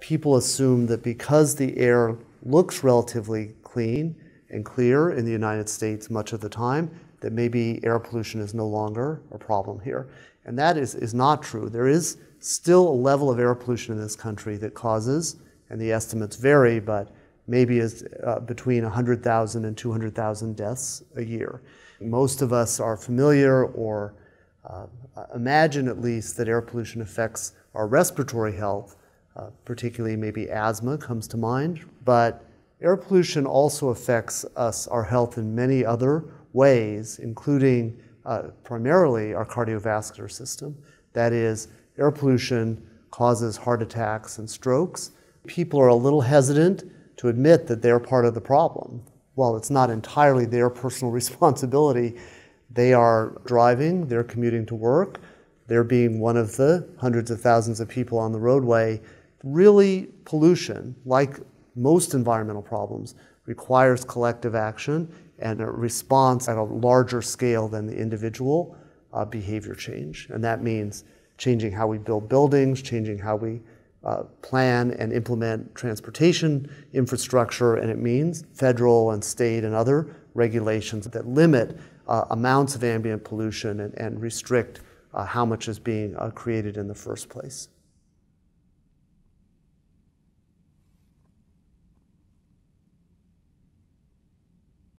people assume that because the air looks relatively clean and clear in the United States much of the time, that maybe air pollution is no longer a problem here. And that is not true. There is still a level of air pollution in this country that causes, and the estimates vary, but maybe is between 100,000 and 200,000 deaths a year. Most of us are familiar or imagine at least that air pollution affects our respiratory health, particularly maybe asthma comes to mind, but air pollution also affects our health in many other ways, including primarily our cardiovascular system. That is, air pollution causes heart attacks and strokes. People are a little hesitant to admit that they're part of the problem. While it's not entirely their personal responsibility, they are driving, they're commuting to work, they're being one of the hundreds of thousands of people on the roadway. Really, pollution, like most environmental problems, requires collective action and a response at a larger scale than the individual behavior change. And that means changing how we build buildings, changing how we plan and implement transportation infrastructure, and it means federal and state and other regulations that limit amounts of ambient pollution and restrict how much is being created in the first place.